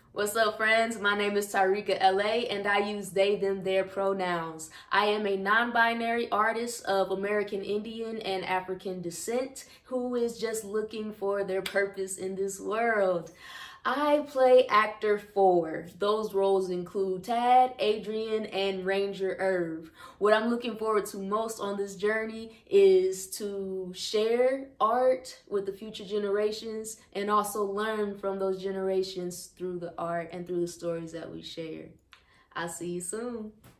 What's up, friends? My name is TaiReikca LA, and I use they, them, their pronouns. I am a non-binary artist of American Indian and African descent who is just looking for their purpose in this world. I play actor 4. Those roles include Tad, Adrian, and Ranger Irv. What I'm looking forward to most on this journey is to share art with the future generations and also learn from those generations through the art and through the stories that we share. I'll see you soon.